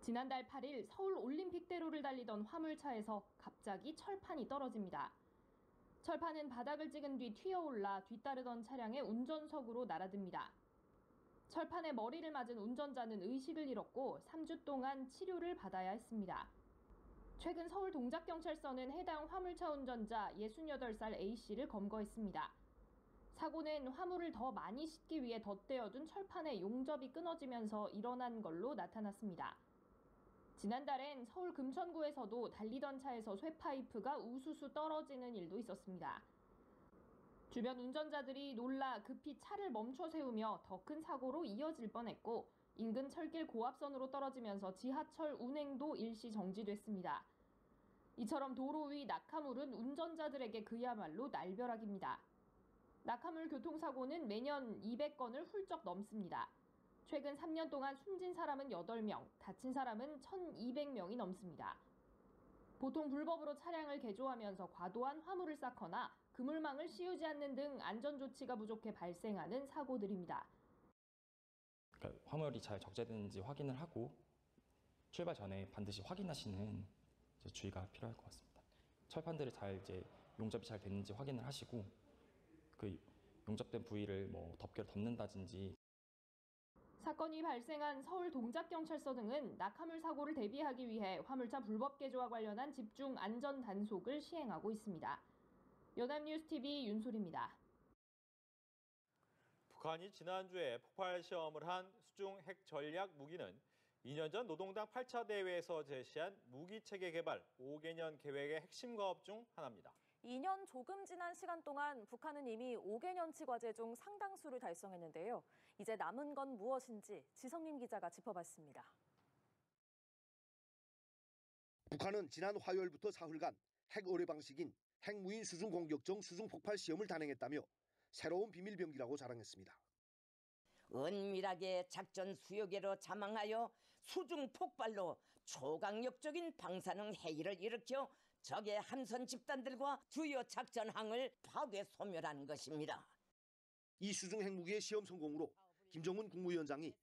지난달 8일 서울 올림픽대로를 달리던 화물차에서 갑자기 철판이 떨어집니다. 철판은 바닥을 찍은 뒤 튀어올라 뒤따르던 차량의 운전석으로 날아듭니다. 철판에 머리를 맞은 운전자는 의식을 잃었고 3주 동안 치료를 받아야 했습니다. 최근 서울 동작경찰서는 해당 화물차 운전자 68살 A씨를 검거했습니다. 사고는 화물을 더 많이 싣기 위해 덧대어둔 철판의 용접이 끊어지면서 일어난 걸로 나타났습니다. 지난달엔 서울 금천구에서도 달리던 차에서 쇠파이프가 우수수 떨어지는 일도 있었습니다. 주변 운전자들이 놀라 급히 차를 멈춰 세우며 더 큰 사고로 이어질 뻔했고 인근 철길 고압선으로 떨어지면서 지하철 운행도 일시 정지됐습니다. 이처럼 도로 위 낙하물은 운전자들에게 그야말로 날벼락입니다. 낙하물 교통사고는 매년 200건을 훌쩍 넘습니다. 최근 3년 동안 숨진 사람은 8명, 다친 사람은 1,200명이 넘습니다. 보통 불법으로 차량을 개조하면서 과도한 화물을 쌓거나 그물망을 씌우지 않는 등 안전조치가 부족해 발생하는 사고들입니다. 그러니까 화물이 잘 적재되는지 확인을 하고 출발 전에 반드시 확인하시는 주의가 필요할 것 같습니다. 철판들을 잘 용접이 잘 됐는지 확인을 하시고 그 용접된 부위를 덮개로 덮는다든지. 사건이 발생한 서울 동작경찰서 등은 낙하물 사고를 대비하기 위해 화물차 불법 개조와 관련한 집중 안전 단속을 시행하고 있습니다. 연합뉴스TV 윤솔입니다. 북한이 지난주에 폭발 시험을 한 수중 핵 전략 무기는 2년 전 노동당 8차 대회에서 제시한 무기체계 개발 5개년 계획의 핵심 과업 중 하나입니다. 2년 조금 지난 시간 동안 북한은 이미 5개년치 과제 중 상당수를 달성했는데요. 이제 남은 건 무엇인지 지성림 기자가 짚어봤습니다. 북한은 지난 화요일부터 사흘간 핵 어뢰 방식인 핵무인 수중 공격정 수중 폭발 시험을 단행했다며 새로운 비밀병기라고 자랑했습니다. 은밀하게 작전 수요계로 자망하여 수중 폭발로 초강력적인 방사능 해일을 일으켜 적의 함선 집단들과 주요 작전항을 파괴 소멸하는 것입니다. 이 수중 핵무기의 시험 성공으로 김정은 국무위원장이